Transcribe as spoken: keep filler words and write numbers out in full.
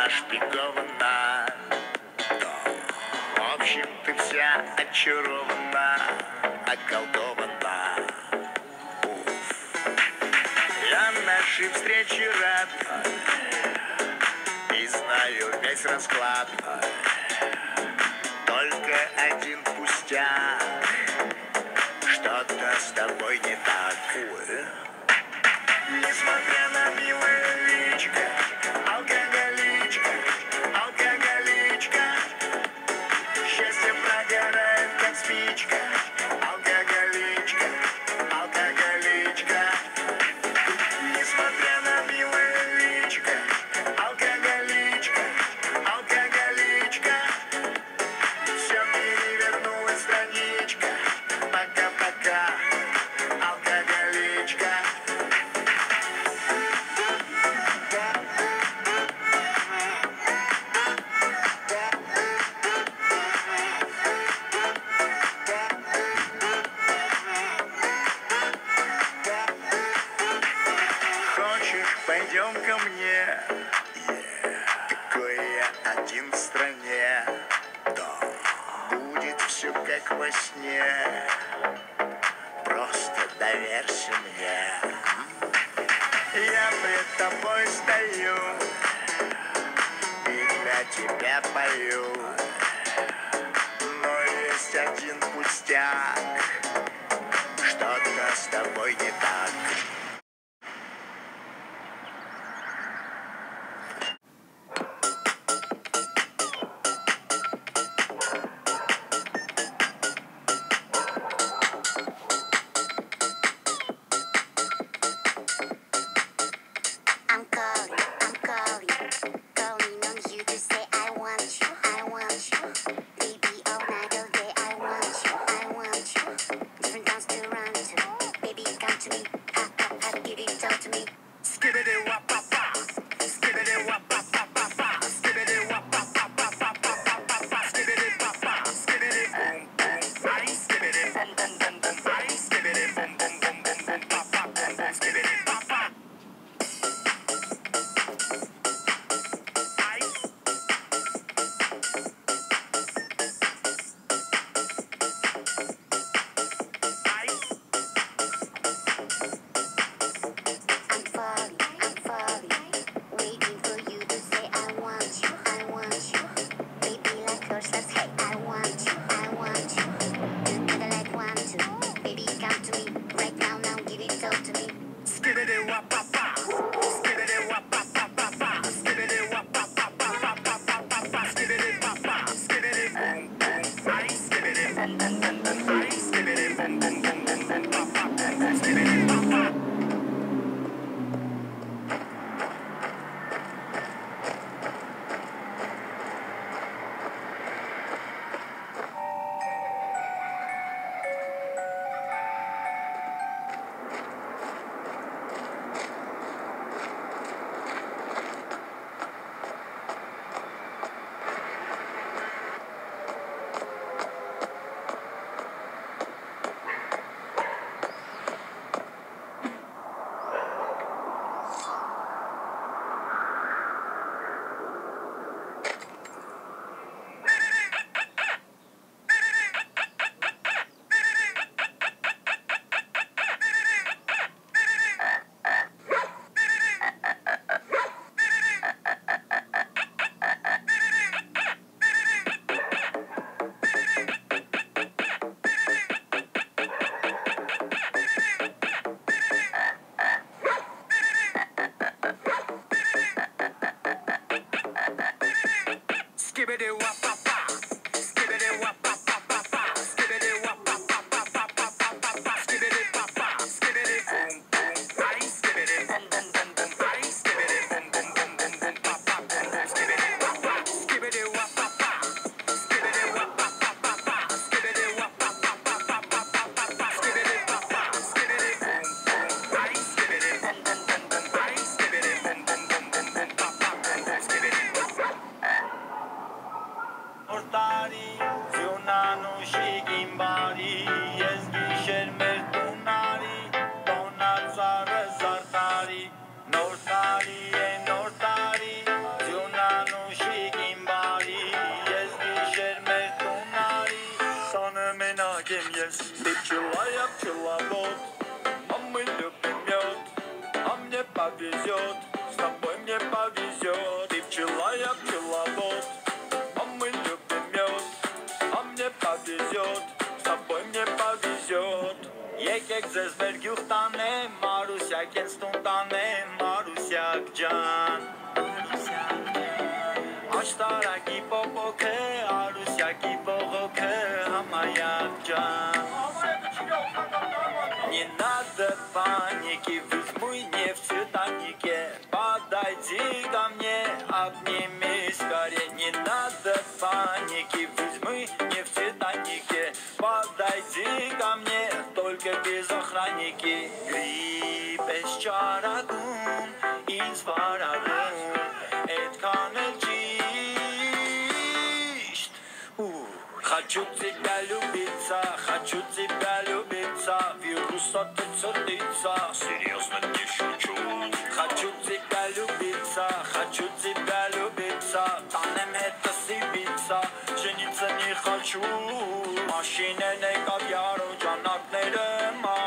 нашпигована. В общем, ты вся очарована, околдована. Уф. Я нашей встрече рад и знаю весь расклад. Только один пустяк, что-то с тобой не так. Несмотря на милое личико, алкоголичка, алкоголичка, счастье прогорает, как спичка, алкоголичка, алкоголичка. Несмотря на милое личико, алкоголичка, алкоголичка, все перевернулась страничка. Пока-пока, алкоголичка. Хочешь, пойдем ко мне? Yeah. Такой я один в стране. Да. Будет все как во сне. Просто доверься мне. Я пред тобой стою и для тебя пою. Но есть один пустяк, что-то с тобой не так. I'm calling, I'm calling, calling on you to say I want you, I want you. Baby, all night, all day, I want you, I want you. Different dance to run to, baby, come to me, ah, ah, ah, give it all to me. Skibbity wap pa pa, skibbity wap pa pa pa pa, skibbity wap pa pa pa pa pa pa pa pa, skibbity pa pa, skibbity boom boom, I skibbity boom boom boom boom, I skibbity boom boom boom boom boom, pa pa boom boom, skibbity pa pa. I'm falling, I'm falling, waiting for you to say I want you, I want you. Baby, like horses, hey, I want you, I want you. Together like one, two, baby, come to me, right now, now, give it all to me. Skibbity wap pa pa, skibbity wap pa pa pa pa, skibbity wap pa pa pa pa pa pa pa pa, skibbity pa pa, skibbity boom boom, I skibbity boom boom boom boom, I skibbity boom boom boom boom boom, pa pa boom boom, skibbity pa pa. Skibbity wap pa pa, skibbity wap pa pa pa pa, skibbity wap pa pa pa pa pa pa pa pa, skibbity pa pa, skibbity boom boom, I skibbity boom boom boom boom, I skibbity boom boom boom boom boom, pa pa boom boom, skibbity pa pa, skibbity wap pa pa, skibbity wap pa pa pa pa, skibbity wap pa pa pa pa pa pa pa pa, skibbity pa pa, skibbity boom boom, I skibbity boom boom boom boom, I skibbity boom boom boom boom boom, pa pa boom boom, skibbity pa pa. Portari, zionano shigimbari, ezgi shermer tunari, donazar zartari, nortari e nortari, zionano повезет, с тобой мне повезет. Ты пчела, я пчеловод, а мы любим мед. А мне повезет, с тобой мне повезет. Եկեք ձեզ մեր գյուղ տանեմ, Մարուսյա կենց տուն տանեմ, Մարուսյակ ջան։ Աշտարակի պոպոքը, Արուսյակի բողոքը, Համայակ ջան։ Не надо паники, возьму не в цветанике. Подойди ко мне, обними скорее. Не надо паники, возьму не в цветанике. Подойди ко мне, только без охранники. Гриппes чарагун, инс варагун, эткан el чишт. Хочу тебя любиться, хочу тебя любиться. Вируса ты царица, серьезно не шучу. Хочу тебя любиться, хочу тебя любиться. Танем это сибиться, жениться не хочу. Машина не кавьяру, джанатнere